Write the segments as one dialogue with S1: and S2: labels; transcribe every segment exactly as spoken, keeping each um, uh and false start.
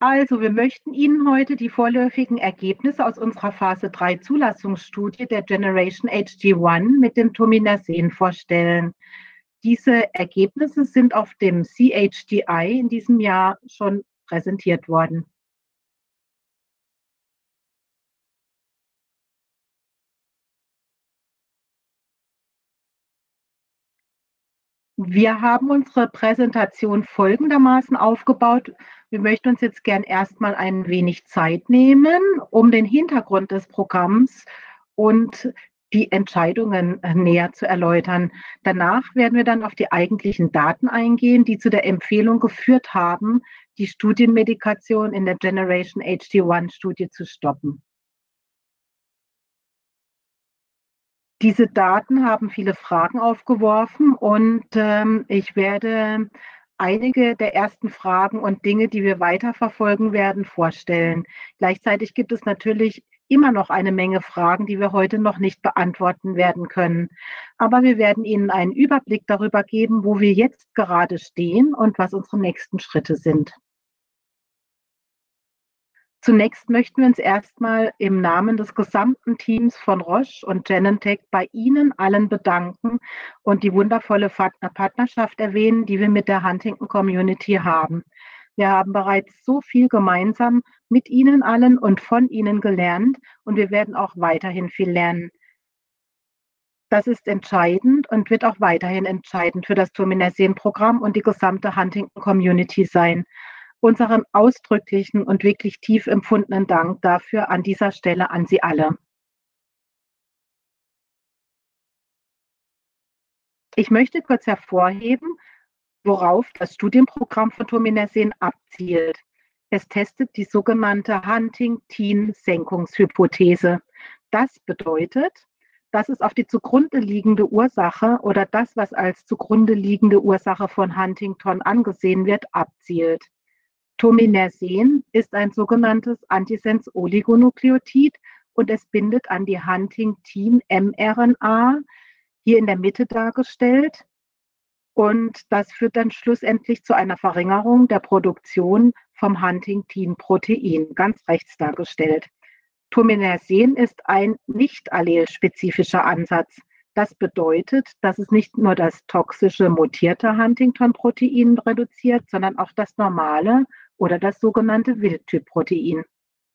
S1: Also, wir möchten Ihnen heute die vorläufigen Ergebnisse aus unserer Phase drei Zulassungsstudie der Generation H D eins mit dem Tominersen vorstellen. Diese Ergebnisse sind auf dem C H D I in diesem Jahr schon präsentiert worden. Wir haben unsere Präsentation folgendermaßen aufgebaut. Wir möchten uns jetzt gern erstmal ein wenig Zeit nehmen, um den Hintergrund des Programms und die Entscheidungen äh, näher zu erläutern. Danach werden wir dann auf die eigentlichen Daten eingehen, die zu der Empfehlung geführt haben, die Studienmedikation in der Generation H D eins Studie zu stoppen. Diese Daten haben viele Fragen aufgeworfen und ähm, ich werde einige der ersten Fragen und Dinge, die wir weiterverfolgen werden, vorstellen. Gleichzeitig gibt es natürlich immer noch eine Menge Fragen, die wir heute noch nicht beantworten werden können. Aber wir werden Ihnen einen Überblick darüber geben, wo wir jetzt gerade stehen und was unsere nächsten Schritte sind. Zunächst möchten wir uns erstmal im Namen des gesamten Teams von Roche und Genentech bei Ihnen allen bedanken und die wundervolle Partnerschaft erwähnen, die wir mit der Huntington Community haben. Wir haben bereits so viel gemeinsam mit Ihnen allen und von Ihnen gelernt und wir werden auch weiterhin viel lernen. Das ist entscheidend und wird auch weiterhin entscheidend für das Tominersen-Programm und die gesamte Huntington Community sein. Unseren ausdrücklichen und wirklich tief empfundenen Dank dafür an dieser Stelle an Sie alle. Ich möchte kurz hervorheben, worauf das Studienprogramm von Tominersen abzielt. Es testet die sogenannte Huntingtin-Senkungshypothese. Das bedeutet, dass es auf die zugrunde liegende Ursache oder das, was als zugrunde liegende Ursache von Huntington angesehen wird, abzielt. Tominersen ist ein sogenanntes Antisens-Oligonukleotid und es bindet an die Huntingtin-mRNA, hier in der Mitte dargestellt. Und das führt dann schlussendlich zu einer Verringerung der Produktion vom Huntingtin-Protein, ganz rechts dargestellt. Tominersen ist ein nicht allelspezifischer Ansatz. Das bedeutet, dass es nicht nur das toxische mutierte Huntington-Protein reduziert, sondern auch das normale oder das sogenannte Wildtyp-Protein.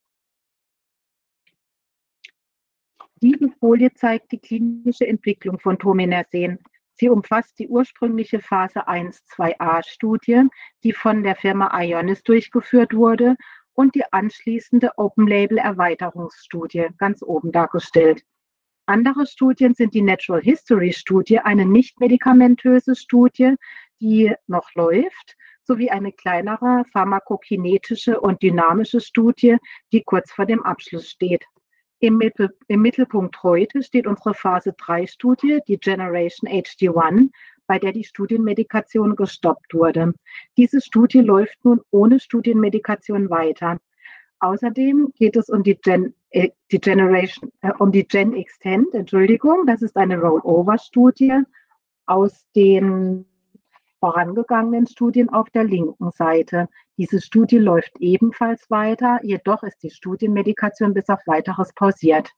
S1: Diese Folie zeigt die klinische Entwicklung von Tominersen. Sie umfasst die ursprüngliche Phase eins zwei a Studie, die von der Firma Ionis durchgeführt wurde, und die anschließende Open-Label-Erweiterungsstudie, ganz oben dargestellt. Andere Studien sind die Natural History Studie, eine nicht medikamentöse Studie, die noch läuft, sowie eine kleinere pharmakokinetische und dynamische Studie, die kurz vor dem Abschluss steht. Im, Mittel, Im Mittelpunkt heute steht unsere Phase drei Studie, die Generation H D eins, bei der die Studienmedikation gestoppt wurde. Diese Studie läuft nun ohne Studienmedikation weiter. Außerdem geht es um die Gen, äh, die Generation, äh, um die Gen Extend, Entschuldigung, das ist eine Rollover-Studie aus den vorangegangenen Studien auf der linken Seite. Diese Studie läuft ebenfalls weiter, jedoch ist die Studienmedikation bis auf Weiteres pausiert.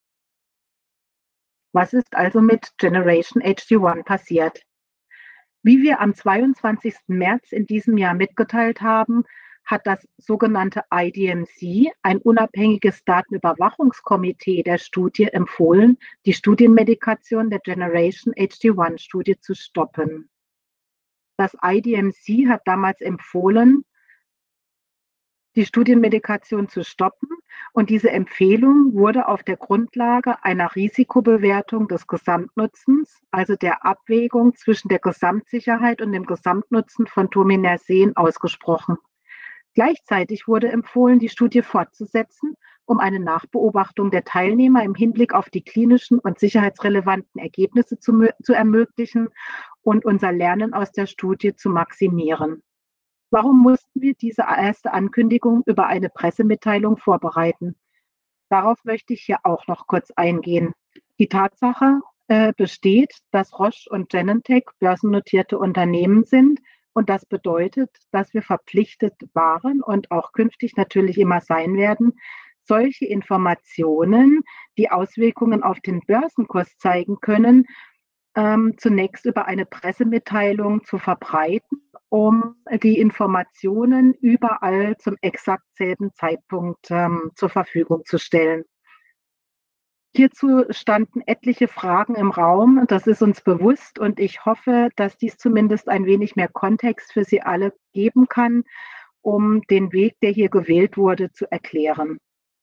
S1: Was ist also mit Generation H D eins passiert? Wie wir am zweiundzwanzigsten März in diesem Jahr mitgeteilt haben, hat das sogenannte I D M C, ein unabhängiges Datenüberwachungskomitee der Studie, empfohlen, die Studienmedikation der Generation H D eins Studie zu stoppen. Das I D M C hat damals empfohlen, die Studienmedikation zu stoppen, und diese Empfehlung wurde auf der Grundlage einer Risikobewertung des Gesamtnutzens, also der Abwägung zwischen der Gesamtsicherheit und dem Gesamtnutzen von Tominersen, ausgesprochen. Gleichzeitig wurde empfohlen, die Studie fortzusetzen, um eine Nachbeobachtung der Teilnehmer im Hinblick auf die klinischen und sicherheitsrelevanten Ergebnisse zu, zu ermöglichen und unser Lernen aus der Studie zu maximieren. Warum mussten wir diese erste Ankündigung über eine Pressemitteilung vorbereiten? Darauf möchte ich hier auch noch kurz eingehen. Die Tatsache äh, besteht, dass Roche und Genentech börsennotierte Unternehmen sind Und das bedeutet, dass wir verpflichtet waren und auch künftig natürlich immer sein werden, solche Informationen, die Auswirkungen auf den Börsenkurs zeigen können, ähm, zunächst über eine Pressemitteilung zu verbreiten, um die Informationen überall zum exakt selben Zeitpunkt ähm, zur Verfügung zu stellen. Hierzu standen etliche Fragen im Raum, das ist uns bewusst und ich hoffe, dass dies zumindest ein wenig mehr Kontext für Sie alle geben kann, um den Weg, der hier gewählt wurde, zu erklären.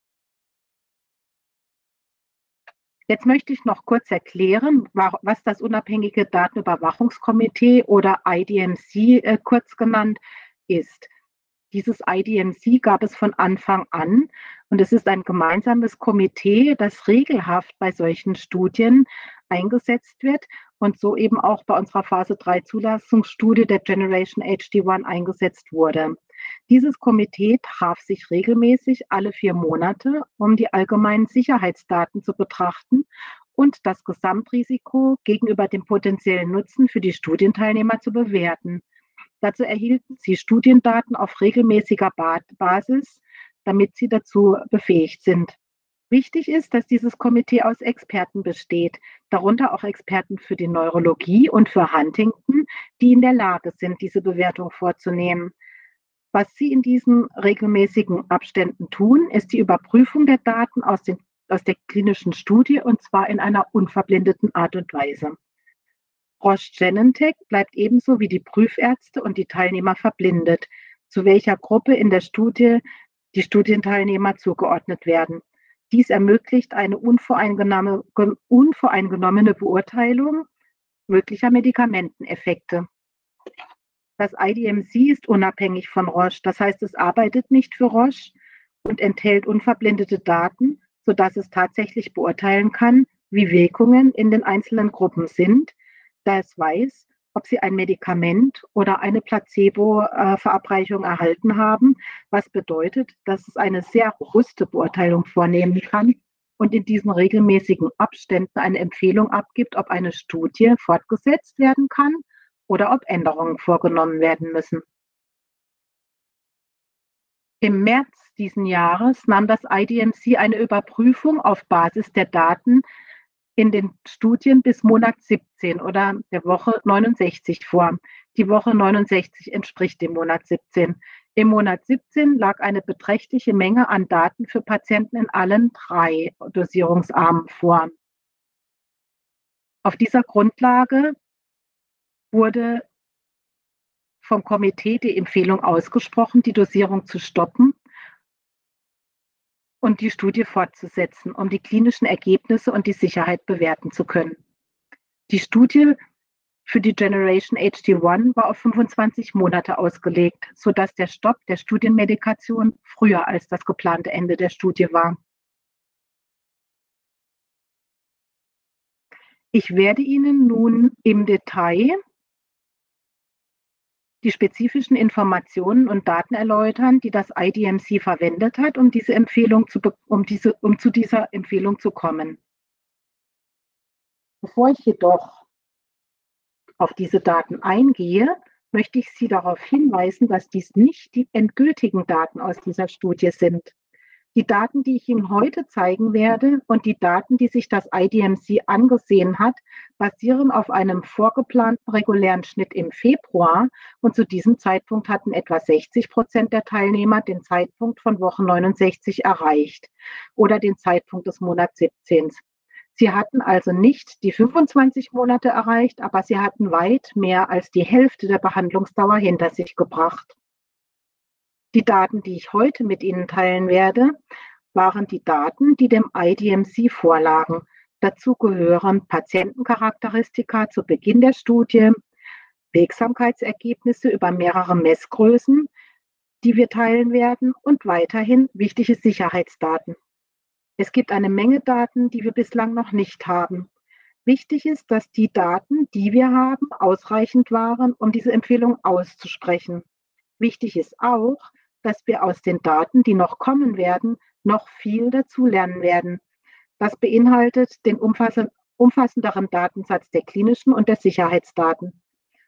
S1: Jetzt möchte ich noch kurz erklären, was das Unabhängige Datenüberwachungskomitee oder I D M C äh, kurz genannt ist. Dieses I D M C gab es von Anfang an und es ist ein gemeinsames Komitee, das regelhaft bei solchen Studien eingesetzt wird und so eben auch bei unserer Phase drei Zulassungsstudie der Generation H D eins eingesetzt wurde. Dieses Komitee traf sich regelmäßig alle vier Monate, um die allgemeinen Sicherheitsdaten zu betrachten und das Gesamtrisiko gegenüber dem potenziellen Nutzen für die Studienteilnehmer zu bewerten. Dazu erhielten sie Studiendaten auf regelmäßiger Basis, damit sie dazu befähigt sind. Wichtig ist, dass dieses Komitee aus Experten besteht, darunter auch Experten für die Neurologie und für Huntington, die in der Lage sind, diese Bewertung vorzunehmen. Was sie in diesen regelmäßigen Abständen tun, ist die Überprüfung der Daten aus, den, aus der klinischen Studie und zwar in einer unverblendeten Art und Weise. Roche Genentech bleibt ebenso wie die Prüfärzte und die Teilnehmer verblindet, zu welcher Gruppe in der Studie die Studienteilnehmer zugeordnet werden. Dies ermöglicht eine unvoreingenommene, unvoreingenommene Beurteilung möglicher Medikamenteneffekte. Das I D M C ist unabhängig von Roche, das heißt, es arbeitet nicht für Roche und enthält unverblendete Daten, sodass es tatsächlich beurteilen kann, wie Wirkungen in den einzelnen Gruppen sind, da es weiß, ob sie ein Medikament oder eine Placebo-Verabreichung erhalten haben, was bedeutet, dass es eine sehr robuste Beurteilung vornehmen kann und in diesen regelmäßigen Abständen eine Empfehlung abgibt, ob eine Studie fortgesetzt werden kann oder ob Änderungen vorgenommen werden müssen. Im März diesen Jahres nahm das I D M C eine Überprüfung auf Basis der Daten in den Studien bis Monat siebzehn oder der Woche neunundsechzig vor. Die Woche neunundsechzig entspricht dem Monat siebzehn. Im Monat siebzehn lag eine beträchtliche Menge an Daten für Patienten in allen drei Dosierungsarmen vor. Auf dieser Grundlage wurde vom Komitee die Empfehlung ausgesprochen, die Dosierung zu stoppen und die Studie fortzusetzen, um die klinischen Ergebnisse und die Sicherheit bewerten zu können. Die Studie für die Generation H D eins war auf fünfundzwanzig Monate ausgelegt, sodass der Stopp der Studienmedikation früher als das geplante Ende der Studie war. Ich werde Ihnen nun im Detail die spezifischen Informationen und Daten erläutern, die das I D M C verwendet hat, um, diese Empfehlung zu, um, diese, um zu dieser Empfehlung zu kommen. Bevor ich jedoch auf diese Daten eingehe, möchte ich Sie darauf hinweisen, dass dies nicht die endgültigen Daten aus dieser Studie sind. Die Daten, die ich Ihnen heute zeigen werde und die Daten, die sich das I D M C angesehen hat, basieren auf einem vorgeplanten regulären Schnitt im Februar und zu diesem Zeitpunkt hatten etwa sechzig Prozent der Teilnehmer den Zeitpunkt von Woche neunundsechzig erreicht oder den Zeitpunkt des Monats siebzehn. Sie hatten also nicht die fünfundzwanzig Monate erreicht, aber sie hatten weit mehr als die Hälfte der Behandlungsdauer hinter sich gebracht. Die Daten, die ich heute mit Ihnen teilen werde, waren die Daten, die dem I D M C vorlagen. Dazu gehören Patientencharakteristika zu Beginn der Studie, Wirksamkeitsergebnisse über mehrere Messgrößen, die wir teilen werden, und weiterhin wichtige Sicherheitsdaten. Es gibt eine Menge Daten, die wir bislang noch nicht haben. Wichtig ist, dass die Daten, die wir haben, ausreichend waren, um diese Empfehlung auszusprechen. Wichtig ist auch, dass wir aus den Daten, die noch kommen werden, noch viel dazulernen werden. Das beinhaltet den umfassenderen Datensatz der klinischen und der Sicherheitsdaten.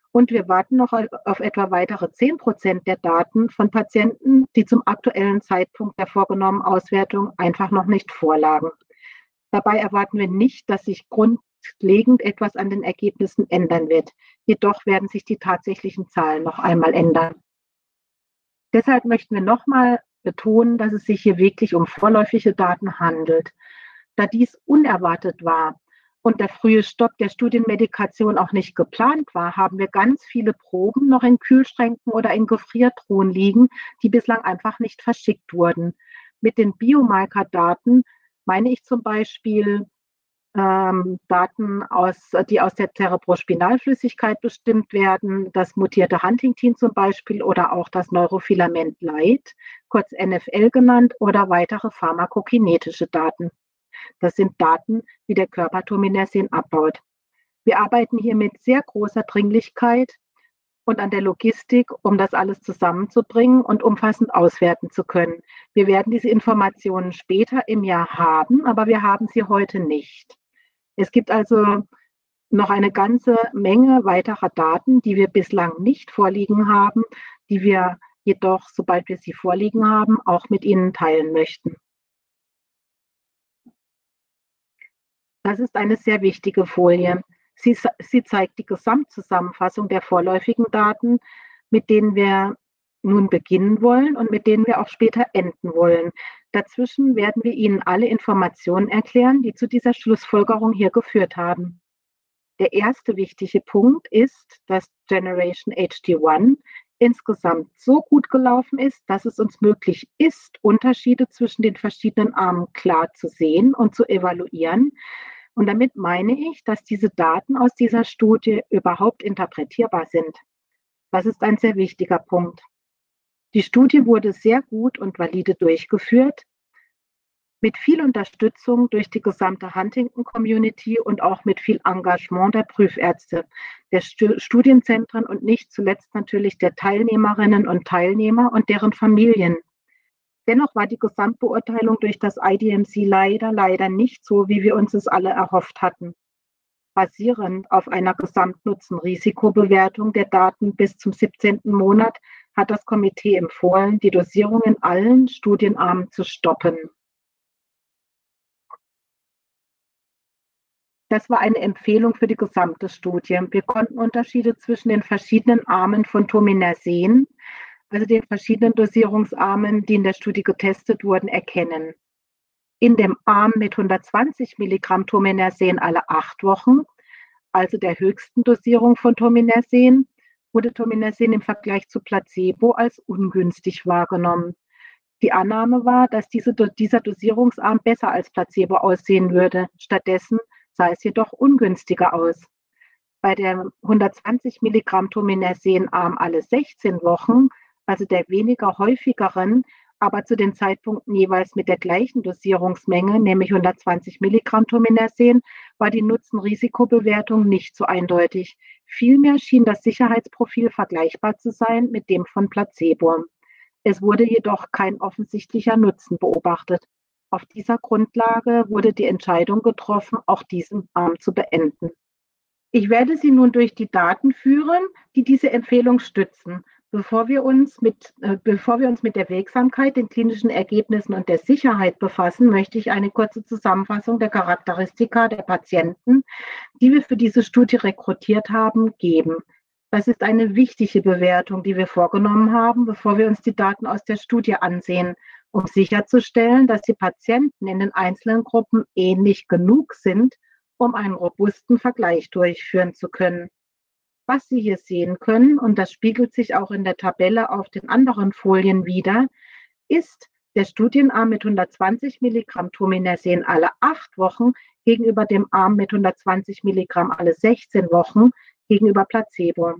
S1: Und wir warten noch auf etwa weitere zehn Prozent der Daten von Patienten, die zum aktuellen Zeitpunkt der vorgenommenen Auswertung einfach noch nicht vorlagen. Dabei erwarten wir nicht, dass sich grundlegend etwas an den Ergebnissen ändern wird. Jedoch werden sich die tatsächlichen Zahlen noch einmal ändern. Deshalb möchten wir nochmal betonen, dass es sich hier wirklich um vorläufige Daten handelt. Da dies unerwartet war und der frühe Stopp der Studienmedikation auch nicht geplant war, haben wir ganz viele Proben noch in Kühlschränken oder in Gefriertruhen liegen, die bislang einfach nicht verschickt wurden. Mit den Biomarker-Daten meine ich zum Beispiel ähm, Daten, aus, die aus der Cerebrospinalflüssigkeit bestimmt werden, das mutierte Huntingtin zum Beispiel oder auch das Neurofilament Light, kurz N F L genannt, oder weitere pharmakokinetische Daten. Das sind Daten, wie der Körper Tominersen abbaut. Wir arbeiten hier mit sehr großer Dringlichkeit und an der Logistik, um das alles zusammenzubringen und umfassend auswerten zu können. Wir werden diese Informationen später im Jahr haben, aber wir haben sie heute nicht. Es gibt also noch eine ganze Menge weiterer Daten, die wir bislang nicht vorliegen haben, die wir jedoch, sobald wir sie vorliegen haben, auch mit Ihnen teilen möchten. Das ist eine sehr wichtige Folie. Sie, sie zeigt die Gesamtzusammenfassung der vorläufigen Daten, mit denen wir nun beginnen wollen und mit denen wir auch später enden wollen. Dazwischen werden wir Ihnen alle Informationen erklären, die zu dieser Schlussfolgerung hier geführt haben. Der erste wichtige Punkt ist, dass Generation H D eins insgesamt so gut gelaufen ist, dass es uns möglich ist, Unterschiede zwischen den verschiedenen Armen klar zu sehen und zu evaluieren. Und damit meine ich, dass diese Daten aus dieser Studie überhaupt interpretierbar sind. Das ist ein sehr wichtiger Punkt. Die Studie wurde sehr gut und valide durchgeführt, mit viel Unterstützung durch die gesamte Huntington-Community und auch mit viel Engagement der Prüfärzte, der Studienzentren und nicht zuletzt natürlich der Teilnehmerinnen und Teilnehmer und deren Familien. Dennoch war die Gesamtbeurteilung durch das I D M C leider, leider nicht so, wie wir uns es alle erhofft hatten. Basierend auf einer Gesamtnutzen-Risikobewertung der Daten bis zum siebzehnten Monat hat das Komitee empfohlen, die Dosierung in allen Studienarmen zu stoppen. Das war eine Empfehlung für die gesamte Studie. Wir konnten Unterschiede zwischen den verschiedenen Armen von Tominersen, also den verschiedenen Dosierungsarmen, die in der Studie getestet wurden, erkennen. In dem Arm mit hundertzwanzig Milligramm Tominersen alle acht Wochen, also der höchsten Dosierung von Tominersen, wurde Tominersen im Vergleich zu Placebo als ungünstig wahrgenommen. Die Annahme war, dass diese, dieser Dosierungsarm besser als Placebo aussehen würde. Stattdessen sah es jedoch ungünstiger aus. Bei der hundertzwanzig Milligramm Tominersen-Arm alle sechzehn Wochen, also der weniger häufigeren, aber zu den Zeitpunkten jeweils mit der gleichen Dosierungsmenge, nämlich hundertzwanzig Milligramm Tominersen, war die Nutzen-Risikobewertung nicht so eindeutig. Vielmehr schien das Sicherheitsprofil vergleichbar zu sein mit dem von Placebo. Es wurde jedoch kein offensichtlicher Nutzen beobachtet. Auf dieser Grundlage wurde die Entscheidung getroffen, auch diesen Arm zu beenden. Ich werde Sie nun durch die Daten führen, die diese Empfehlung stützen. Bevor wir uns mit, äh, bevor wir uns mit der Wirksamkeit, den klinischen Ergebnissen und der Sicherheit befassen, möchte ich eine kurze Zusammenfassung der Charakteristika der Patienten, die wir für diese Studie rekrutiert haben, geben. Das ist eine wichtige Bewertung, die wir vorgenommen haben, bevor wir uns die Daten aus der Studie ansehen, um sicherzustellen, dass die Patienten in den einzelnen Gruppen ähnlich genug sind, um einen robusten Vergleich durchführen zu können. Was Sie hier sehen können, und das spiegelt sich auch in der Tabelle auf den anderen Folien wider, ist der Studienarm mit hundertzwanzig Milligramm Tominersen alle acht Wochen gegenüber dem Arm mit hundertzwanzig Milligramm alle sechzehn Wochen gegenüber Placebo.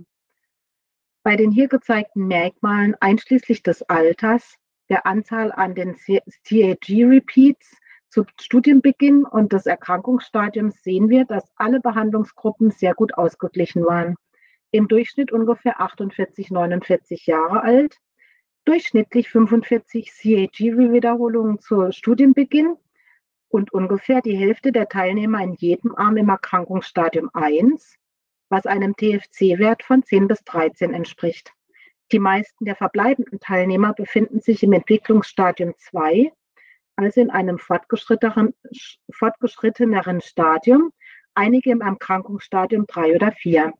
S1: Bei den hier gezeigten Merkmalen einschließlich des Alters, der Anzahl an den C A G-Repeats zu Studienbeginn und des Erkrankungsstadiums sehen wir, dass alle Behandlungsgruppen sehr gut ausgeglichen waren. Im Durchschnitt ungefähr achtundvierzig, neunundvierzig Jahre alt, durchschnittlich fünfundvierzig C A G-Wiederholungen zu Studienbeginn und ungefähr die Hälfte der Teilnehmer in jedem Arm im Erkrankungsstadium eins was einem T F C-Wert von zehn bis dreizehn entspricht. Die meisten der verbleibenden Teilnehmer befinden sich im Entwicklungsstadium zwei, also in einem fortgeschritteneren, fortgeschritteneren Stadium, einige im Erkrankungsstadium drei oder vier.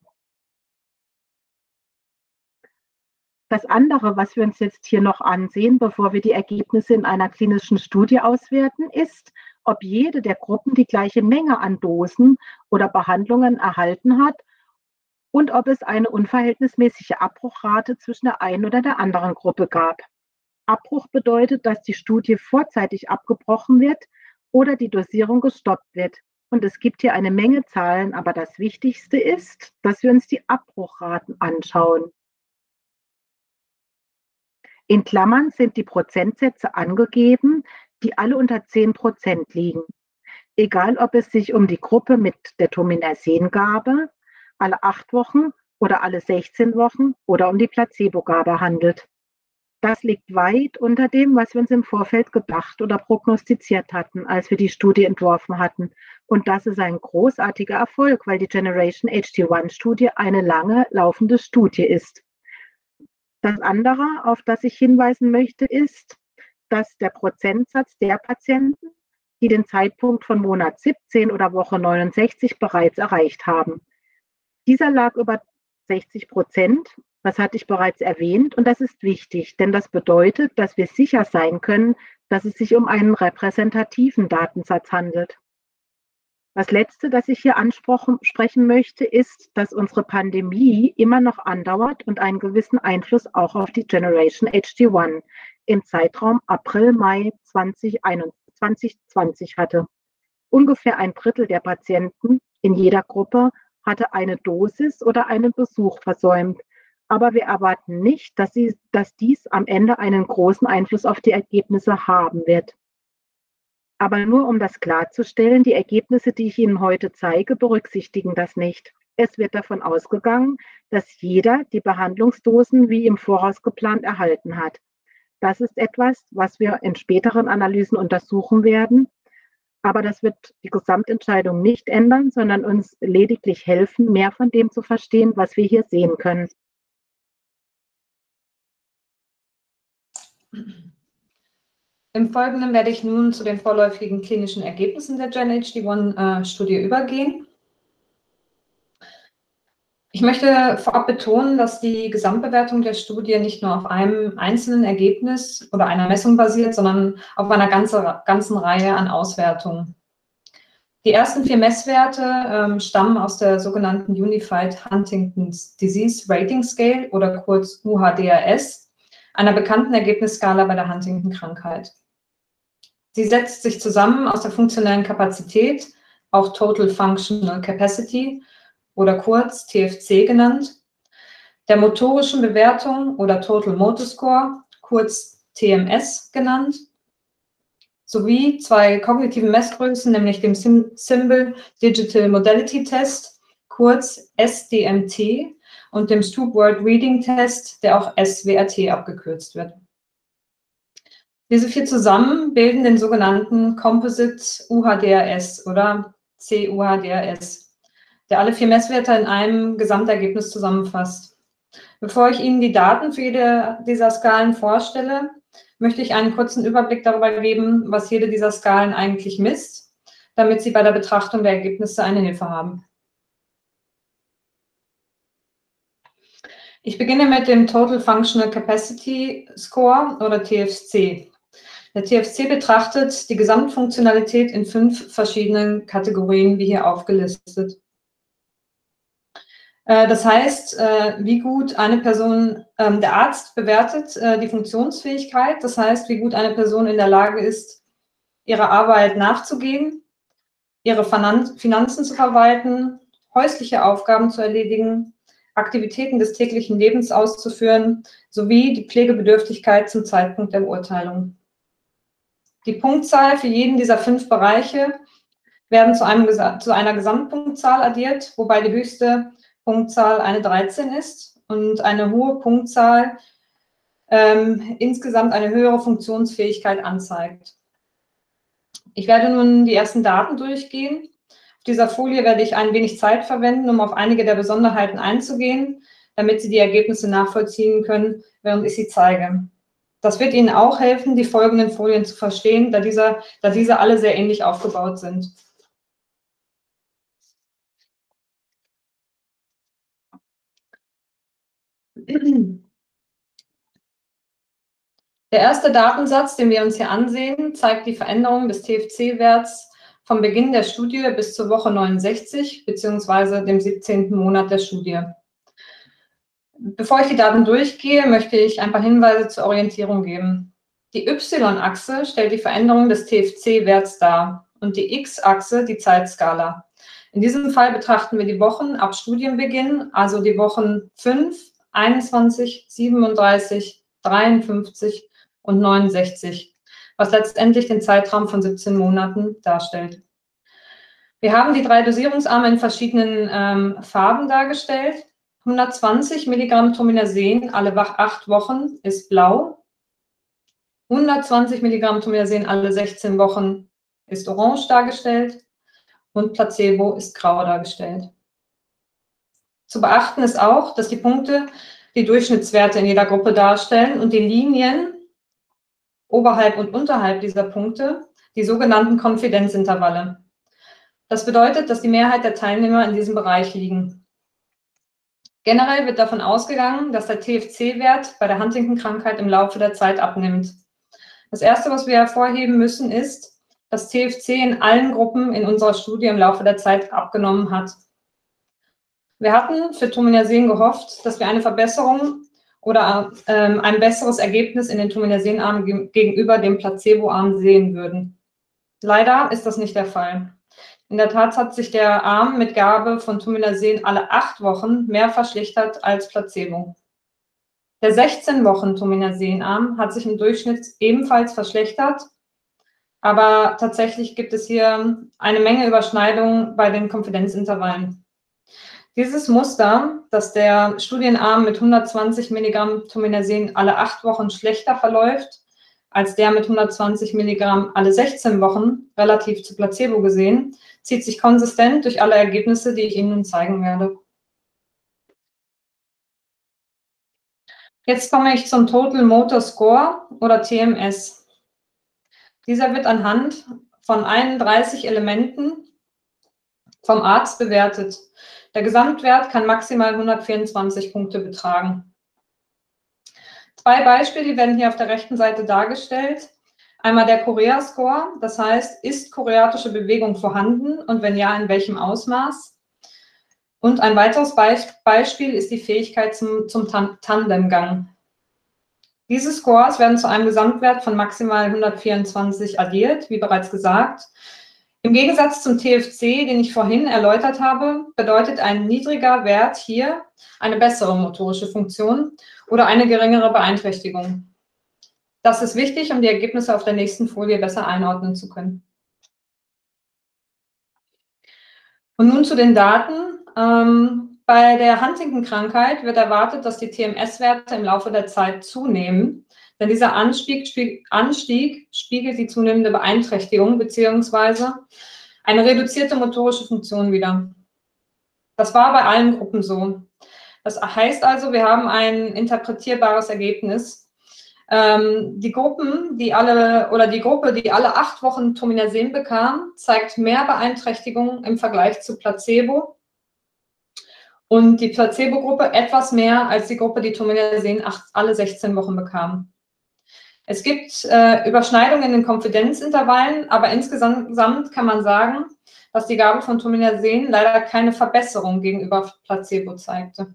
S1: Das andere, was wir uns jetzt hier noch ansehen, bevor wir die Ergebnisse in einer klinischen Studie auswerten, ist, ob jede der Gruppen die gleiche Menge an Dosen oder Behandlungen erhalten hat und ob es eine unverhältnismäßige Abbruchrate zwischen der einen oder der anderen Gruppe gab. Abbruch bedeutet, dass die Studie vorzeitig abgebrochen wird oder die Dosierung gestoppt wird. Und es gibt hier eine Menge Zahlen, aber das Wichtigste ist, dass wir uns die Abbruchraten anschauen. In Klammern sind die Prozentsätze angegeben, die alle unter zehn Prozent liegen. Egal, ob es sich um die Gruppe mit der Tominersen-Gabe alle acht Wochen oder alle sechzehn Wochen oder um die Placebo-Gabe handelt. Das liegt weit unter dem, was wir uns im Vorfeld gedacht oder prognostiziert hatten, als wir die Studie entworfen hatten. Und das ist ein großartiger Erfolg, weil die Generation H T eins Studie eine lange laufende Studie ist. Das andere, auf das ich hinweisen möchte, ist, dass der Prozentsatz der Patienten, die den Zeitpunkt von Monat siebzehn oder Woche neunundsechzig bereits erreicht haben. Dieser lag über sechzig Prozent, das hatte ich bereits erwähnt, und das ist wichtig, denn das bedeutet, dass wir sicher sein können, dass es sich um einen repräsentativen Datensatz handelt. Das Letzte, das ich hier ansprechen möchte, ist, dass unsere Pandemie immer noch andauert und einen gewissen Einfluss auch auf die Generation H T eins im Zeitraum April-Mai zwanzig zwanzig hatte. Ungefähr ein Drittel der Patienten in jeder Gruppe hatte eine Dosis oder einen Besuch versäumt. Aber wir erwarten nicht, dass, sie, dass dies am Ende einen großen Einfluss auf die Ergebnisse haben wird. Aber nur um das klarzustellen, die Ergebnisse, die ich Ihnen heute zeige, berücksichtigen das nicht. Es wird davon ausgegangen, dass jeder die Behandlungsdosen wie im Voraus geplant erhalten hat. Das ist etwas, was wir in späteren Analysen untersuchen werden. Aber das wird die Gesamtentscheidung nicht ändern, sondern uns lediglich helfen, mehr von dem zu verstehen, was wir hier sehen können.
S2: Im Folgenden werde ich nun zu den vorläufigen klinischen Ergebnissen der Gen H D eins-Studie übergehen. Ich möchte vorab betonen, dass die Gesamtbewertung der Studie nicht nur auf einem einzelnen Ergebnis oder einer Messung basiert, sondern auf einer ganze, ganzen Reihe an Auswertungen. Die ersten vier Messwerte ähm, stammen aus der sogenannten Unified Huntington's Disease Rating Scale oder kurz U H D R S, einer bekannten Ergebnisskala bei der Huntington-Krankheit. Sie setzt sich zusammen aus der funktionellen Kapazität, auch Total Functional Capacity oder kurz T F C genannt, der motorischen Bewertung oder Total Motor Score, kurz T M S genannt, sowie zwei kognitiven Messgrößen, nämlich dem Symbol Digital Modality Test, kurz S D M T, und dem Stroop Word Reading Test, der auch S W R T abgekürzt wird. Diese vier zusammen bilden den sogenannten Composite U H D R S oder C U H D R S, der alle vier Messwerte in einem Gesamtergebnis zusammenfasst. Bevor ich Ihnen die Daten für jede dieser Skalen vorstelle, möchte ich einen kurzen Überblick darüber geben, was jede dieser Skalen eigentlich misst, damit Sie bei der Betrachtung der Ergebnisse eine Hilfe haben. Ich beginne mit dem Total Functional Capacity Score oder T F C. Der T F C betrachtet die Gesamtfunktionalität in fünf verschiedenen Kategorien, wie hier aufgelistet. Das heißt, wie gut eine Person, der Arzt bewertet die Funktionsfähigkeit, das heißt, wie gut eine Person in der Lage ist, ihrer Arbeit nachzugehen, ihre Finanzen zu verwalten, häusliche Aufgaben zu erledigen, Aktivitäten des täglichen Lebens auszuführen, sowie die Pflegebedürftigkeit zum Zeitpunkt der Beurteilung. Die Punktzahl für jeden dieser fünf Bereiche werden zu, einem, zu einer Gesamtpunktzahl addiert, wobei die höchste Punktzahl eine dreizehn ist und eine hohe Punktzahl ähm, insgesamt eine höhere Funktionsfähigkeit anzeigt. Ich werde nun die ersten Daten durchgehen. Auf dieser Folie werde ich ein wenig Zeit verwenden, um auf einige der Besonderheiten einzugehen, damit Sie die Ergebnisse nachvollziehen können, während ich sie zeige. Das wird Ihnen auch helfen, die folgenden Folien zu verstehen, da, dieser, da diese alle sehr ähnlich aufgebaut sind. Der erste Datensatz, den wir uns hier ansehen, zeigt die Veränderung des T F C-Werts vom Beginn der Studie bis zur Woche neunundsechzig bzw. dem siebzehnten Monat der Studie. Bevor ich die Daten durchgehe, möchte ich ein paar Hinweise zur Orientierung geben. Die Y-Achse stellt die Veränderung des T F C-Werts dar und die X-Achse die Zeitskala. In diesem Fall betrachten wir die Wochen ab Studienbeginn, also die Wochen fünf, einundzwanzig, siebenunddreißig, dreiundfünfzig und neunundsechzig, was letztendlich den Zeitraum von siebzehn Monaten darstellt. Wir haben die drei Dosierungsarme in verschiedenen ähm, Farben dargestellt. hundertzwanzig Milligramm Tominersen alle acht Wochen ist blau. hundertzwanzig Milligramm Tominersen alle sechzehn Wochen ist orange dargestellt. Und Placebo ist grau dargestellt. Zu beachten ist auch, dass die Punkte die Durchschnittswerte in jeder Gruppe darstellen und die Linien oberhalb und unterhalb dieser Punkte die sogenannten Konfidenzintervalle. Das bedeutet, dass die Mehrheit der Teilnehmer in diesem Bereich liegen. Generell wird davon ausgegangen, dass der T F C-Wert bei der Huntington-Krankheit im Laufe der Zeit abnimmt. Das Erste, was wir hervorheben müssen, ist, dass T F C in allen Gruppen in unserer Studie im Laufe der Zeit abgenommen hat. Wir hatten für Tominersen gehofft, dass wir eine Verbesserung oder ähm, ein besseres Ergebnis in den Tominersen-Arm ge gegenüber dem Placebo-Arm sehen würden. Leider ist das nicht der Fall. In der Tat hat sich der Arm mit Gabe von Tominersen alle acht Wochen mehr verschlechtert als Placebo. Der sechzehn Wochen Tominersen-Arm hat sich im Durchschnitt ebenfalls verschlechtert, aber tatsächlich gibt es hier eine Menge Überschneidungen bei den Konfidenzintervallen. Dieses Muster, dass der Studienarm mit hundertzwanzig Milligramm Tominersen alle acht Wochen schlechter verläuft, als der mit hundertzwanzig Milligramm alle sechzehn Wochen, relativ zu Placebo gesehen, zieht sich konsistent durch alle Ergebnisse, die ich Ihnen nun zeigen werde. Jetzt komme ich zum Total Motor Score oder T M S. Dieser wird anhand von einunddreißig Elementen vom Arzt bewertet. Der Gesamtwert kann maximal hundertvierundzwanzig Punkte betragen. Zwei Beispiele werden hier auf der rechten Seite dargestellt. Einmal der Chorea-Score, das heißt, ist choreatische Bewegung vorhanden und wenn ja, in welchem Ausmaß? Und ein weiteres Beispiel ist die Fähigkeit zum, zum Tandemgang. Diese Scores werden zu einem Gesamtwert von maximal hundertvierundzwanzig addiert, wie bereits gesagt. Im Gegensatz zum T F C, den ich vorhin erläutert habe, bedeutet ein niedriger Wert hier eine bessere motorische Funktion oder eine geringere Beeinträchtigung. Das ist wichtig, um die Ergebnisse auf der nächsten Folie besser einordnen zu können. Und nun zu den Daten. Ähm, bei der Huntington-Krankheit wird erwartet, dass die T M S-Werte im Laufe der Zeit zunehmen, denn dieser Anstieg, spieg, Anstieg spiegelt die zunehmende Beeinträchtigung bzw. eine reduzierte motorische Funktion wider. Das war bei allen Gruppen so. Das heißt also, wir haben ein interpretierbares Ergebnis. Ähm, die Gruppen, die alle oder die Gruppe, die alle acht Wochen Tominersen bekam, zeigt mehr Beeinträchtigung im Vergleich zu Placebo. Und die Placebo-Gruppe etwas mehr als die Gruppe, die Tominersen alle sechzehn Wochen bekam. Es gibt äh, Überschneidungen in den Konfidenzintervallen, aber insgesamt kann man sagen, dass die Gabe von Tominersen leider keine Verbesserung gegenüber Placebo zeigte.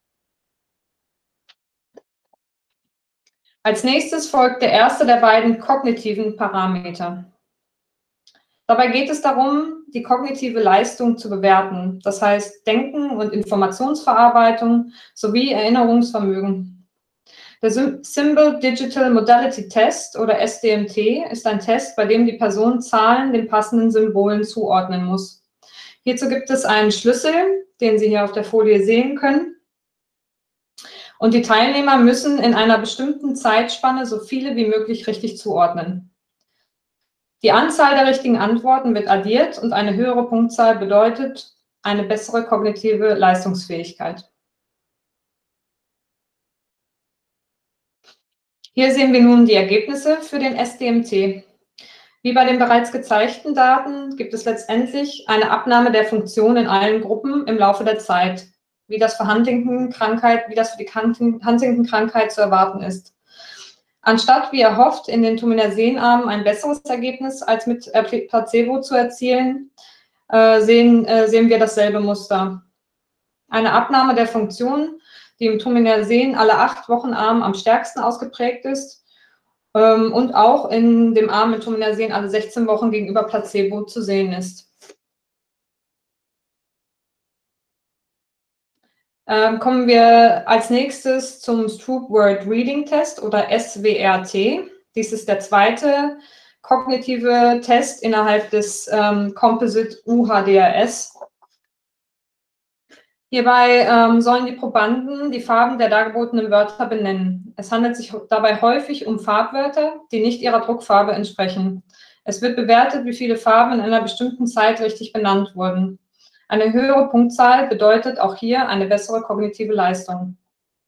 S2: Als nächstes folgt der erste der beiden kognitiven Parameter. Dabei geht es darum, die kognitive Leistung zu bewerten, das heißt Denken und Informationsverarbeitung sowie Erinnerungsvermögen. Der Symbol Digital Modality Test oder S D M T ist ein Test, bei dem die Person Zahlen den passenden Symbolen zuordnen muss. Hierzu gibt es einen Schlüssel, den Sie hier auf der Folie sehen können. Und die Teilnehmer müssen in einer bestimmten Zeitspanne so viele wie möglich richtig zuordnen. Die Anzahl der richtigen Antworten wird addiert und eine höhere Punktzahl bedeutet eine bessere kognitive Leistungsfähigkeit. Hier sehen wir nun die Ergebnisse für den S D M T. Wie bei den bereits gezeigten Daten gibt es letztendlich eine Abnahme der Funktion in allen Gruppen im Laufe der Zeit, wie das für Huntington-Krankheit, wie das für die Huntington-Krankheit zu erwarten ist. Anstatt, wie erhofft, in den Tominersen-Armen ein besseres Ergebnis als mit Placebo zu erzielen, äh, sehen, äh, sehen wir dasselbe Muster. Eine Abnahme der Funktion, die im Tominersen alle acht Wochen Arm am stärksten ausgeprägt ist ähm, und auch in dem Arm mit Tominersen alle sechzehn Wochen gegenüber Placebo zu sehen ist. Ähm, kommen wir als nächstes zum Stroop Word Reading Test oder S W R T. Dies ist der zweite kognitive Test innerhalb des ähm, Composite U H D R S. Hierbei ähm, sollen die Probanden die Farben der dargebotenen Wörter benennen. Es handelt sich dabei häufig um Farbwörter, die nicht ihrer Druckfarbe entsprechen. Es wird bewertet, wie viele Farben in einer bestimmten Zeit richtig benannt wurden. Eine höhere Punktzahl bedeutet auch hier eine bessere kognitive Leistung.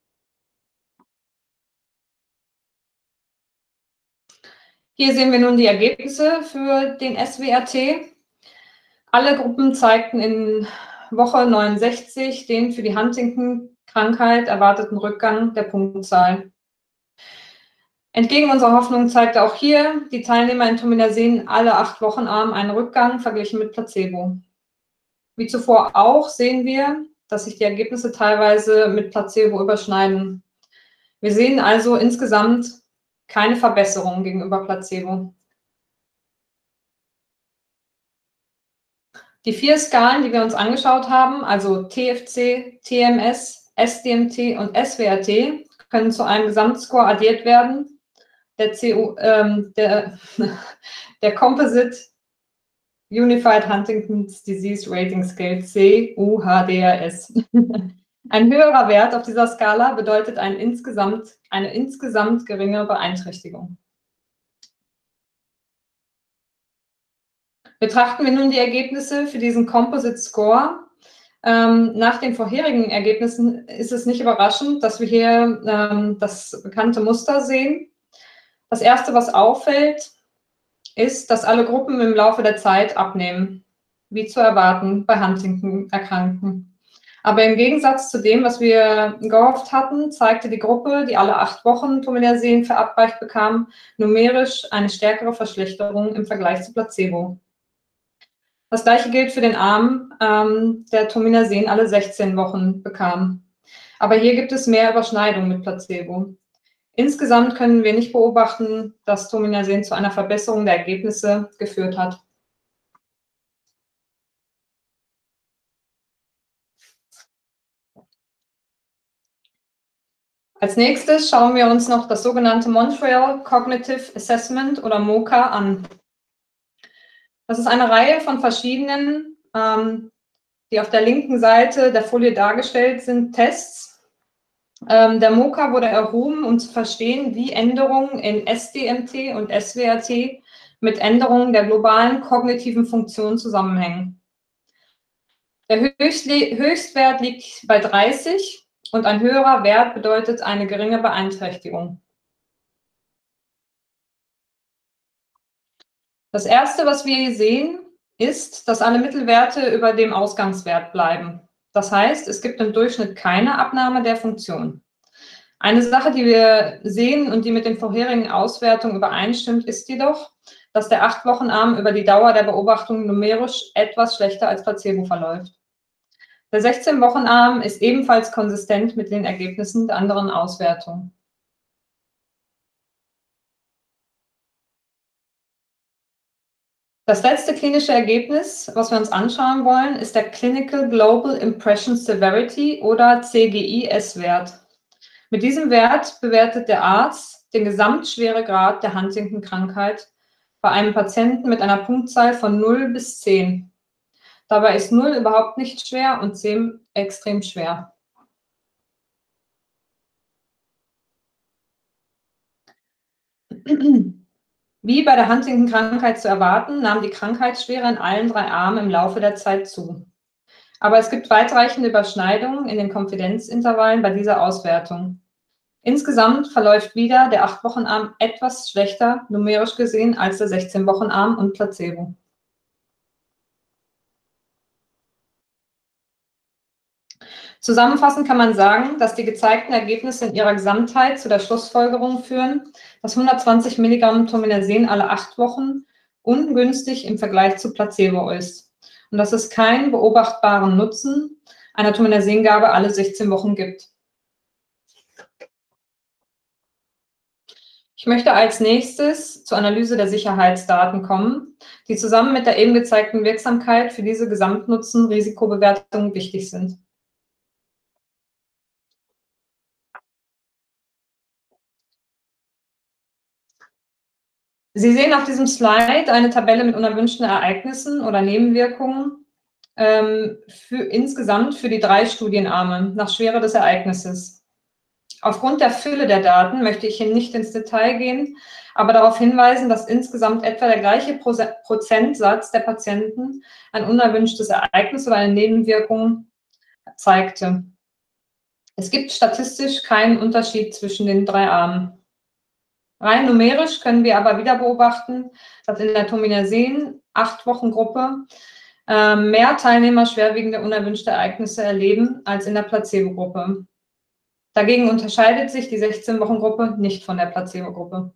S2: Hier sehen wir nun die Ergebnisse für den S W R T. Alle Gruppen zeigten in Woche neunundsechzig den für die Huntington-Krankheit erwarteten Rückgang der Punktzahl. Entgegen unserer Hoffnung zeigte auch hier die Teilnehmer in Tominersen alle acht Wochen Arm einen Rückgang verglichen mit Placebo. Wie zuvor auch sehen wir, dass sich die Ergebnisse teilweise mit Placebo überschneiden. Wir sehen also insgesamt keine Verbesserung gegenüber Placebo. Die vier Skalen, die wir uns angeschaut haben, also T F C, T M S, S D M T und S W R T, können zu einem Gesamtscore addiert werden. Der, C U, ähm, der, der Composite Unified Huntington's Disease Rating Scale, C U H D R S. Ein höherer Wert auf dieser Skala bedeutet ein insgesamt, eine insgesamt geringere Beeinträchtigung. Betrachten wir nun die Ergebnisse für diesen Composite Score. Ähm, nach den vorherigen Ergebnissen ist es nicht überraschend, dass wir hier ähm, das bekannte Muster sehen. Das erste, was auffällt, ist, dass alle Gruppen im Laufe der Zeit abnehmen, wie zu erwarten bei Huntington-Erkrankten. Aber im Gegensatz zu dem, was wir gehofft hatten, zeigte die Gruppe, die alle acht Wochen Tominersen verabreicht bekam, numerisch eine stärkere Verschlechterung im Vergleich zu Placebo. Das gleiche gilt für den Arm, ähm, der Tominersen alle sechzehn Wochen bekam. Aber hier gibt es mehr Überschneidung mit Placebo. Insgesamt können wir nicht beobachten, dass Tominersen zu einer Verbesserung der Ergebnisse geführt hat. Als nächstes schauen wir uns noch das sogenannte Montreal Cognitive Assessment oder MoCA an. Das ist eine Reihe von verschiedenen, ähm, die auf der linken Seite der Folie dargestellt sind, Tests. Ähm, der MoCA wurde erhoben, um zu verstehen, wie Änderungen in S D M T und S W R T mit Änderungen der globalen kognitiven Funktion zusammenhängen. Der Höchstwert liegt bei dreißig und ein höherer Wert bedeutet eine geringe Beeinträchtigung. Das Erste, was wir hier sehen, ist, dass alle Mittelwerte über dem Ausgangswert bleiben. Das heißt, es gibt im Durchschnitt keine Abnahme der Funktion. Eine Sache, die wir sehen und die mit den vorherigen Auswertungen übereinstimmt, ist jedoch, dass der acht Wochen Arm über die Dauer der Beobachtung numerisch etwas schlechter als Placebo verläuft. Der sechzehn Wochen Arm ist ebenfalls konsistent mit den Ergebnissen der anderen Auswertungen. Das letzte klinische Ergebnis, was wir uns anschauen wollen, ist der Clinical Global Impression Severity oder C G I S-Wert. Mit diesem Wert bewertet der Arzt den Gesamtschweregrad der Huntington-Krankheit bei einem Patienten mit einer Punktzahl von null bis zehn. Dabei ist null überhaupt nicht schwer und zehn extrem schwer. Wie bei der Huntington-Krankheit zu erwarten, nahm die Krankheitsschwere in allen drei Armen im Laufe der Zeit zu. Aber es gibt weitreichende Überschneidungen in den Konfidenzintervallen bei dieser Auswertung. Insgesamt verläuft wieder der acht-Wochen-Arm etwas schlechter, numerisch gesehen, als der sechzehn-Wochen-Arm und Placebo. Zusammenfassend kann man sagen, dass die gezeigten Ergebnisse in ihrer Gesamtheit zu der Schlussfolgerung führen, dass hundertzwanzig Milligramm Tominersen alle acht Wochen ungünstig im Vergleich zu Placebo ist und dass es keinen beobachtbaren Nutzen einer Tominersengabe alle sechzehn Wochen gibt. Ich möchte als nächstes zur Analyse der Sicherheitsdaten kommen, die zusammen mit der eben gezeigten Wirksamkeit für diese Gesamtnutzen-Risikobewertung wichtig sind. Sie sehen auf diesem Slide eine Tabelle mit unerwünschten Ereignissen oder Nebenwirkungen ähm, für, insgesamt für die drei Studienarme nach Schwere des Ereignisses. Aufgrund der Fülle der Daten möchte ich hier nicht ins Detail gehen, aber darauf hinweisen, dass insgesamt etwa der gleiche Prozentsatz der Patienten ein unerwünschtes Ereignis oder eine Nebenwirkung zeigte. Es gibt statistisch keinen Unterschied zwischen den drei Armen. Rein numerisch können wir aber wieder beobachten, dass in der Tominersen acht-Wochen-Gruppe äh, mehr Teilnehmer schwerwiegende unerwünschte Ereignisse erleben als in der Placebo-Gruppe. Dagegen unterscheidet sich die sechzehn-Wochen-Gruppe nicht von der Placebo-Gruppe.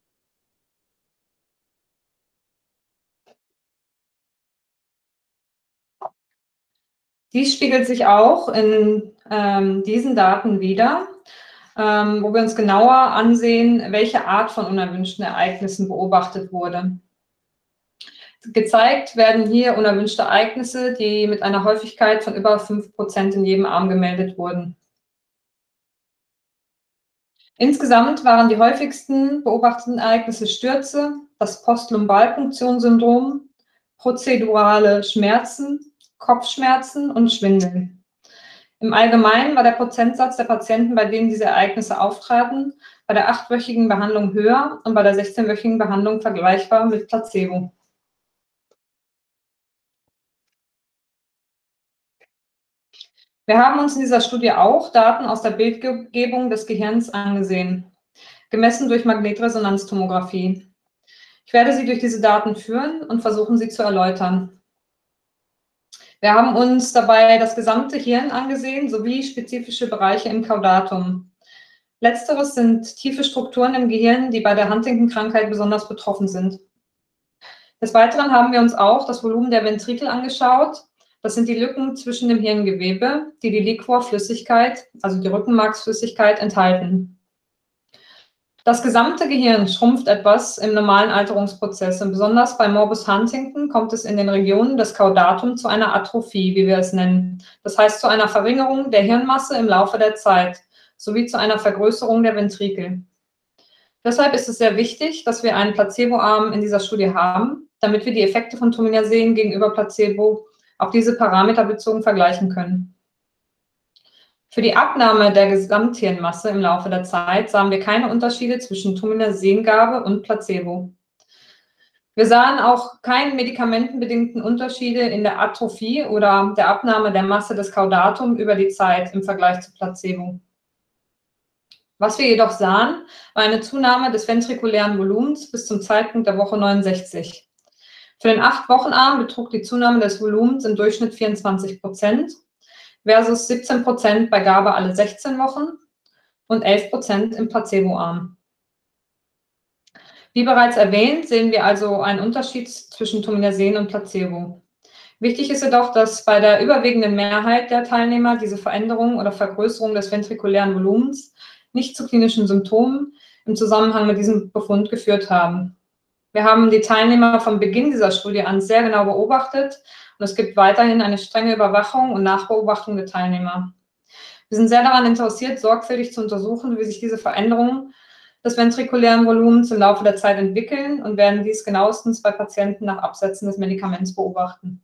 S2: Dies spiegelt sich auch in ähm, diesen Daten wider, ähm, wo wir uns genauer ansehen, welche Art von unerwünschten Ereignissen beobachtet wurde. Gezeigt werden hier unerwünschte Ereignisse, die mit einer Häufigkeit von über fünf Prozent in jedem Arm gemeldet wurden. Insgesamt waren die häufigsten beobachteten Ereignisse Stürze, das Postlumbalpunktionssyndrom, prozedurale Schmerzen, Kopfschmerzen und Schwindel. Im Allgemeinen war der Prozentsatz der Patienten, bei denen diese Ereignisse auftraten, bei der achtwöchigen Behandlung höher und bei der sechzehnwöchigen Behandlung vergleichbar mit Placebo. Wir haben uns in dieser Studie auch Daten aus der Bildgebung des Gehirns angesehen, gemessen durch Magnetresonanztomographie. Ich werde Sie durch diese Daten führen und versuchen, sie zu erläutern. Wir haben uns dabei das gesamte Hirn angesehen, sowie spezifische Bereiche im Caudatum. Letzteres sind tiefe Strukturen im Gehirn, die bei der Huntington-Krankheit besonders betroffen sind. Des Weiteren haben wir uns auch das Volumen der Ventrikel angeschaut. Das sind die Lücken zwischen dem Hirngewebe, die die Liquorflüssigkeit, also die Rückenmarksflüssigkeit, enthalten. Das gesamte Gehirn schrumpft etwas im normalen Alterungsprozess und besonders bei Morbus Huntington kommt es in den Regionen des Caudatum zu einer Atrophie, wie wir es nennen. Das heißt zu einer Verringerung der Hirnmasse im Laufe der Zeit sowie zu einer Vergrößerung der Ventrikel. Deshalb ist es sehr wichtig, dass wir einen Placeboarm in dieser Studie haben, damit wir die Effekte von Tominersen gegenüber Placebo auf diese Parameter bezogen vergleichen können. Für die Abnahme der Gesamthirnmasse im Laufe der Zeit sahen wir keine Unterschiede zwischen Tominersengabe und Placebo. Wir sahen auch keine medikamentenbedingten Unterschiede in der Atrophie oder der Abnahme der Masse des Caudatum über die Zeit im Vergleich zu Placebo. Was wir jedoch sahen, war eine Zunahme des ventrikulären Volumens bis zum Zeitpunkt der Woche neunundsechzig. Für den acht-Wochen-Arm betrug die Zunahme des Volumens im Durchschnitt vierundzwanzig Prozent versus siebzehn Prozent bei Gabe alle sechzehn Wochen und elf Prozent im Placeboarm. Wie bereits erwähnt, sehen wir also einen Unterschied zwischen Tominersen und Placebo. Wichtig ist jedoch, dass bei der überwiegenden Mehrheit der Teilnehmer diese Veränderung oder Vergrößerung des ventrikulären Volumens nicht zu klinischen Symptomen im Zusammenhang mit diesem Befund geführt haben. Wir haben die Teilnehmer vom Beginn dieser Studie an sehr genau beobachtet und es gibt weiterhin eine strenge Überwachung und Nachbeobachtung der Teilnehmer. Wir sind sehr daran interessiert, sorgfältig zu untersuchen, wie sich diese Veränderungen des ventrikulären Volumens im Laufe der Zeit entwickeln und werden dies genauestens bei Patienten nach Absetzen des Medikaments beobachten.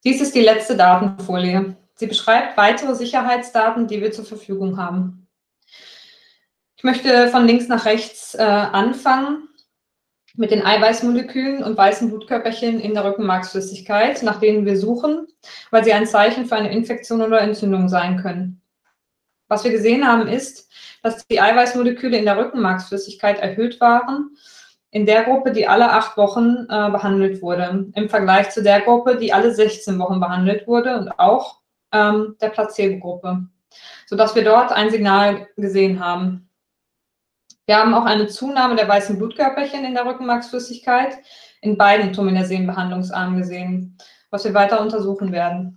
S2: Dies ist die letzte Datenfolie. Sie beschreibt weitere Sicherheitsdaten, die wir zur Verfügung haben. Ich möchte von links nach rechts äh, anfangen mit den Eiweißmolekülen und weißen Blutkörperchen in der Rückenmarksflüssigkeit, nach denen wir suchen, weil sie ein Zeichen für eine Infektion oder Entzündung sein können. Was wir gesehen haben, ist, dass die Eiweißmoleküle in der Rückenmarksflüssigkeit erhöht waren, in der Gruppe, die alle acht Wochen äh, behandelt wurde, im Vergleich zu der Gruppe, die alle sechzehn Wochen behandelt wurde und auch ähm, der Placebo-Gruppe, sodass wir dort ein Signal gesehen haben. Wir haben auch eine Zunahme der weißen Blutkörperchen in der Rückenmarksflüssigkeit in beiden Tominersen-Behandlungsarmen gesehen, was wir weiter untersuchen werden.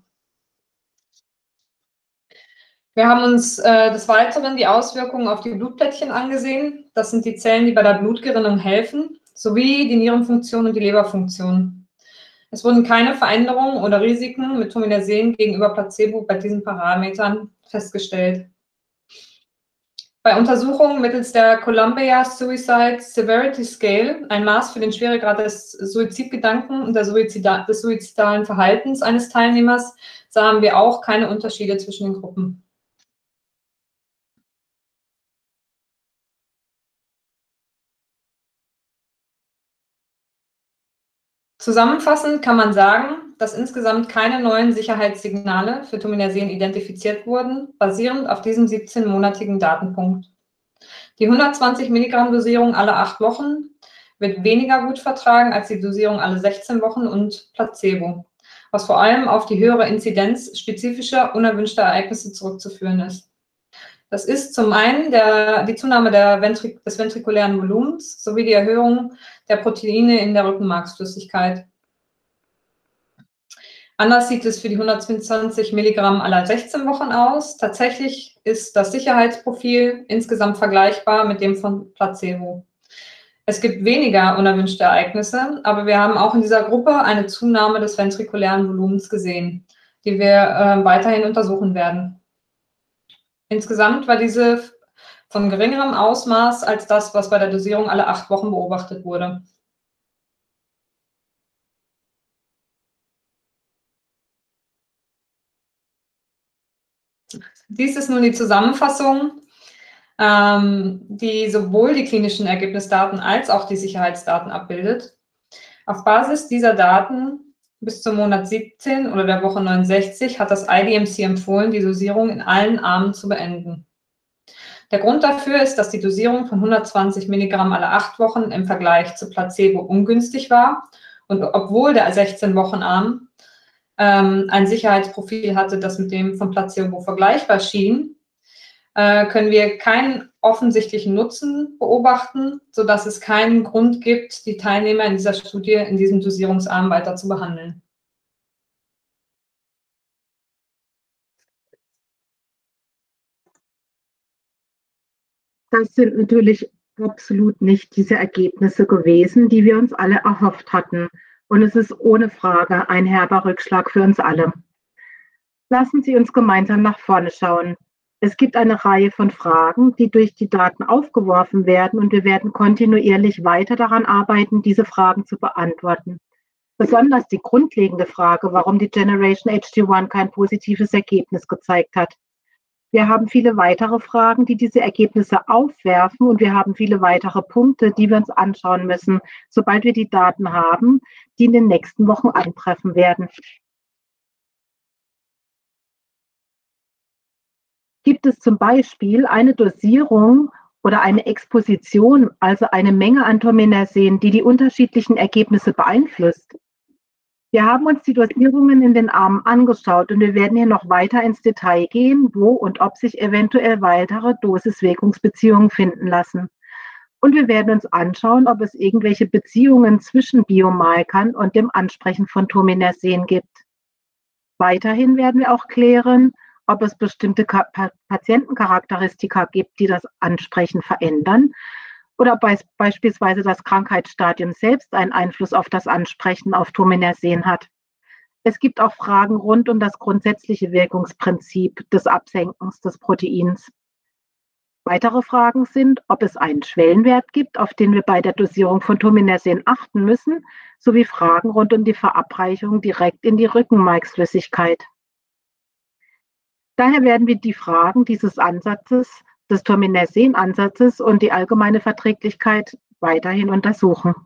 S2: Wir haben uns äh, des Weiteren die Auswirkungen auf die Blutplättchen angesehen. Das sind die Zellen, die bei der Blutgerinnung helfen, sowie die Nierenfunktion und die Leberfunktion. Es wurden keine Veränderungen oder Risiken mit Tominersen gegenüber Placebo bei diesen Parametern festgestellt. Bei Untersuchungen mittels der Columbia Suicide Severity Scale, ein Maß für den Schweregrad des Suizidgedanken und der Suizida des suizidalen Verhaltens eines Teilnehmers, sahen wir auch keine Unterschiede zwischen den Gruppen. Zusammenfassend kann man sagen, dass insgesamt keine neuen Sicherheitssignale für Tominersen identifiziert wurden, basierend auf diesem siebzehnmonatigen Datenpunkt. Die hundertzwanzig Milligramm Dosierung alle acht Wochen wird weniger gut vertragen als die Dosierung alle sechzehn Wochen und Placebo, was vor allem auf die höhere Inzidenz spezifischer unerwünschter Ereignisse zurückzuführen ist. Das ist zum einen der, die Zunahme der Ventri des ventrikulären Volumens sowie die Erhöhung der Proteine in der Rückenmarksflüssigkeit. Anders sieht es für die hundertzweiundzwanzig Milligramm aller sechzehn Wochen aus. Tatsächlich ist das Sicherheitsprofil insgesamt vergleichbar mit dem von Placebo. Es gibt weniger unerwünschte Ereignisse, aber wir haben auch in dieser Gruppe eine Zunahme des ventrikulären Volumens gesehen, die wir äh, weiterhin untersuchen werden. Insgesamt war diese von geringerem Ausmaß als das, was bei der Dosierung alle acht Wochen beobachtet wurde. Dies ist nun die Zusammenfassung, ähm, die sowohl die klinischen Ergebnisdaten als auch die Sicherheitsdaten abbildet. Auf Basis dieser Daten bis zum Monat siebzehn oder der Woche neunundsechzig hat das I D M C empfohlen, die Dosierung in allen Armen zu beenden. Der Grund dafür ist, dass die Dosierung von hundertzwanzig Milligramm alle acht Wochen im Vergleich zu Placebo ungünstig war und obwohl der sechzehn Wochen Arm ähm, ein Sicherheitsprofil hatte, das mit dem von Placebo vergleichbar schien, äh, können wir keinen offensichtlichen Nutzen beobachten, sodass es keinen Grund gibt, die Teilnehmer in dieser Studie in diesem Dosierungsarm weiter zu behandeln.
S1: Das sind natürlich absolut nicht diese Ergebnisse gewesen, die wir uns alle erhofft hatten. Und es ist ohne Frage ein herber Rückschlag für uns alle. Lassen Sie uns gemeinsam nach vorne schauen. Es gibt eine Reihe von Fragen, die durch die Daten aufgeworfen werden, und wir werden kontinuierlich weiter daran arbeiten, diese Fragen zu beantworten. Besonders die grundlegende Frage, warum die Generation H G eins kein positives Ergebnis gezeigt hat. Wir haben viele weitere Fragen, die diese Ergebnisse aufwerfen, und wir haben viele weitere Punkte, die wir uns anschauen müssen, sobald wir die Daten haben, die in den nächsten Wochen eintreffen werden. Gibt es zum Beispiel eine Dosierung oder eine Exposition, also eine Menge an Tominersen, die die unterschiedlichen Ergebnisse beeinflusst? Wir haben uns die Dosierungen in den Armen angeschaut, und wir werden hier noch weiter ins Detail gehen, wo und ob sich eventuell weitere Dosis-Wirkungsbeziehungen finden lassen. Und wir werden uns anschauen, ob es irgendwelche Beziehungen zwischen Biomarkern und dem Ansprechen von Tominersen gibt. Weiterhin werden wir auch klären, ob es bestimmte Patientencharakteristika gibt, die das Ansprechen verändern, oder be beispielsweise das Krankheitsstadium selbst einen Einfluss auf das Ansprechen auf Tominersen hat. Es gibt auch Fragen rund um das grundsätzliche Wirkungsprinzip des Absenkens des Proteins. Weitere Fragen sind, ob es einen Schwellenwert gibt, auf den wir bei der Dosierung von Tominersen achten müssen, sowie Fragen rund um die Verabreichung direkt in die Rückenmarksflüssigkeit. Daher werden wir die Fragen dieses Ansatzes, des Tominersen-Ansatzes und die allgemeine Verträglichkeit weiterhin untersuchen.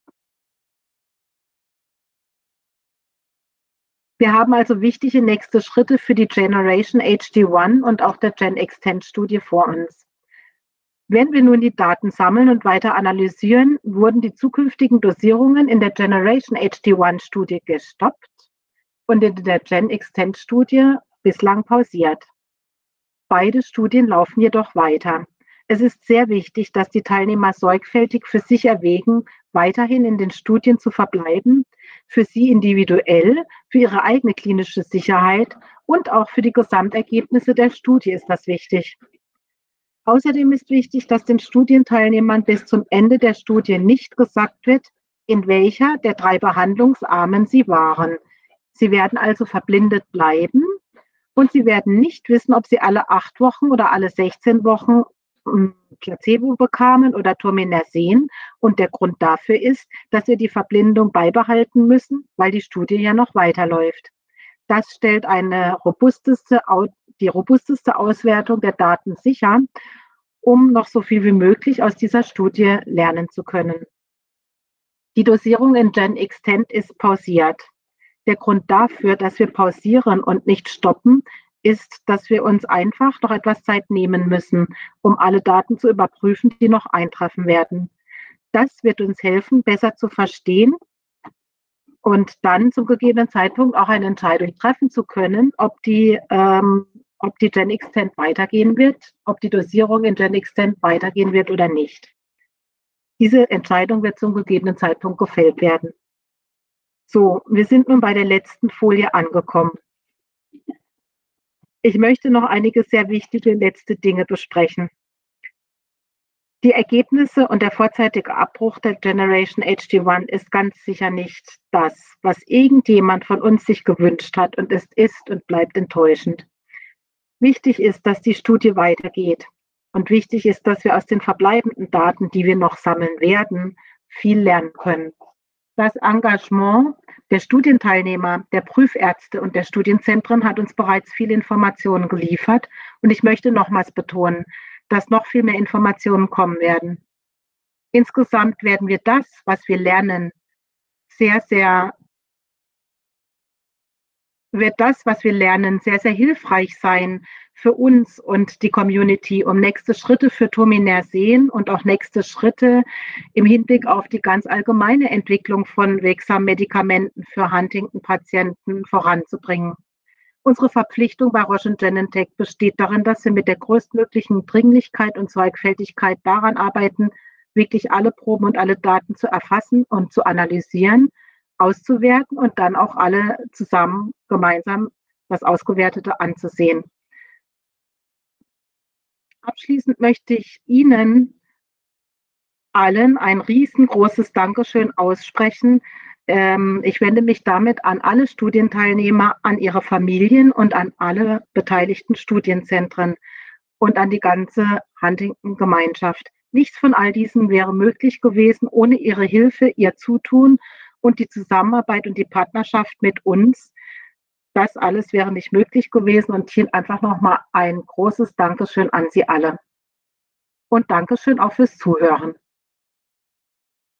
S1: Wir haben also wichtige nächste Schritte für die Generation H D eins und auch der Gen-Extend-Studie vor uns. Wenn wir nun die Daten sammeln und weiter analysieren, wurden die zukünftigen Dosierungen in der Generation H D eins-Studie gestoppt und in der Gen-Extend-Studie bislang pausiert. Beide Studien laufen jedoch weiter. Es ist sehr wichtig, dass die Teilnehmer sorgfältig für sich erwägen, weiterhin in den Studien zu verbleiben, für sie individuell, für ihre eigene klinische Sicherheit und auch für die Gesamtergebnisse der Studie ist das wichtig. Außerdem ist wichtig, dass den Studienteilnehmern bis zum Ende der Studie nicht gesagt wird, in welcher der drei Behandlungsarmen sie waren. Sie werden also verblindet bleiben und sie werden nicht wissen, ob sie alle acht Wochen oder alle sechzehn Wochen Placebo bekamen oder Tominersen. Und der Grund dafür ist, dass wir die Verblindung beibehalten müssen, weil die Studie ja noch weiterläuft. Das stellt eine robusteste, die robusteste Auswertung der Daten sicher, um noch so viel wie möglich aus dieser Studie lernen zu können. Die Dosierung in Gen-Extend ist pausiert. Der Grund dafür, dass wir pausieren und nicht stoppen, ist, dass wir uns einfach noch etwas Zeit nehmen müssen, um alle Daten zu überprüfen, die noch eintreffen werden. Das wird uns helfen, besser zu verstehen und dann zum gegebenen Zeitpunkt auch eine Entscheidung treffen zu können, ob die, ähm, ob die Gen-Extend weitergehen wird, ob die Dosierung in Gen-Extend weitergehen wird oder nicht. Diese Entscheidung wird zum gegebenen Zeitpunkt gefällt werden. So, wir sind nun bei der letzten Folie angekommen. Ich möchte noch einige sehr wichtige letzte Dinge besprechen. Die Ergebnisse und der vorzeitige Abbruch der Generation H D eins ist ganz sicher nicht das, was irgendjemand von uns sich gewünscht hat, und es ist und bleibt enttäuschend. Wichtig ist, dass die Studie weitergeht und wichtig ist, dass wir aus den verbleibenden Daten, die wir noch sammeln werden, viel lernen können. Das Engagement der Studienteilnehmer, der Prüfärzte und der Studienzentren hat uns bereits viele Informationen geliefert. Und ich möchte nochmals betonen, dass noch viel mehr Informationen kommen werden. Insgesamt werden wir das, was wir lernen, sehr, sehr, wird das, was wir lernen, sehr, sehr hilfreich sein für uns und die Community, um nächste Schritte für Tominersen und auch nächste Schritte im Hinblick auf die ganz allgemeine Entwicklung von wirksamen Medikamenten für Huntington-Patienten voranzubringen. Unsere Verpflichtung bei Roche und Genentech besteht darin, dass wir mit der größtmöglichen Dringlichkeit und Sorgfältigkeit daran arbeiten, wirklich alle Proben und alle Daten zu erfassen und zu analysieren, auszuwerten und dann auch alle zusammen gemeinsam das Ausgewertete anzusehen. Abschließend möchte ich Ihnen allen ein riesengroßes Dankeschön aussprechen. Ich wende mich damit an alle Studienteilnehmer, an ihre Familien und an alle beteiligten Studienzentren und an die ganze Huntington-Gemeinschaft. Nichts von all diesen wäre möglich gewesen ohne Ihre Hilfe, Ihr Zutun und die Zusammenarbeit und die Partnerschaft mit uns. Das alles wäre nicht möglich gewesen, und hier einfach nochmal ein großes Dankeschön an Sie alle. Und Dankeschön auch fürs Zuhören.